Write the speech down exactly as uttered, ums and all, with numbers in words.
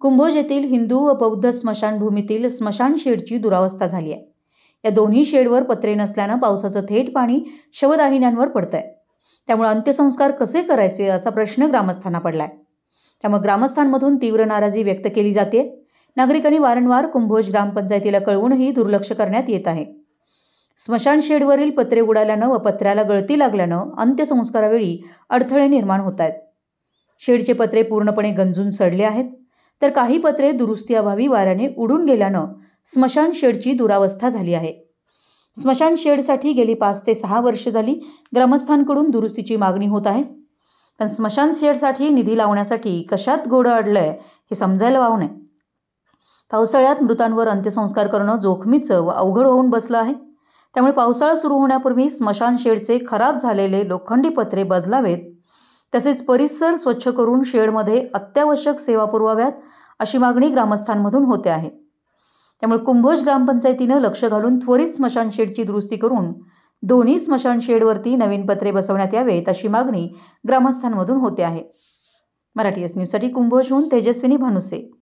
कुंभोज येथील हिंदू व बौद्ध स्मशानभूमीतील स्मशान शेडची दुरावस्था झाली आहे। या दोन्ही शेडवर पत्रे नसल्यानं पावसाचं थेट पाणी शवदाहिन्यांवर पडतंय। त्यामुळे अंत्यसंस्कार कसे करायचे असा प्रश्न ग्रामस्थांना पडलाय। त्यामुळे ग्रामस्थांमधून तीव्र नाराजी व्यक्त केली जाते। नागरिकांनी वारंवार कुंभोज ग्रामपंचायतीला कळवूनही दुर्लक्ष करण्यात येत आहे। स्मशान शेडवरील पत्रे उडाल्यानं व पत्र्याला गळती लागल्यानं अंत्यसंस्कारावेळी अडथळे निर्माण होत आहेत। शेडचे पत्रे पूर्णपणे गंजून सडले आहेत, तर काही पत्रे दुरुस्तीअभावी वाऱ्याने उडून गेल्यानं स्मशान शेडची दुरावस्था झाली आहे। स्मशान शेडसाठी गेली पाच ते सहा वर्ष झाली ग्रामस्थांकडून दुरुस्तीची मागणी होत आहे। पण स्मशान शेडसाठी निधी लावण्यासाठी कशात घोडं अडलंय हे समजायला वाव नाही। पावसाळ्यात मृतांवर अंत्यसंस्कार करणं जोखमीचं व अवघड होऊन बसलं आहे। त्यामुळे पावसाळा सुरू होण्यापूर्वी स्मशान शेडचे खराब झालेले लोखंडी पत्रे बदलावेत, तसेच परिसर स्वच्छ करून शेडमध्ये अत्यावश्यक सेवा पुरवाव्यात अशी मागणी ग्रामस्थांमधून होते आहे। त्यामुळे कुंभोज ग्रामपंचायतीने लक्ष घालून त्वरित स्मशान शेडची दुरुस्ती करून दोन्ही स्मशान शेडवरती नवीन पत्रे बसवण्यात यावेत अशी मागणी ग्रामस्थांमधून होते आहे। मराठी एस न्यूजसाठी कुंभोजहून तेजस्विनी भानुसे।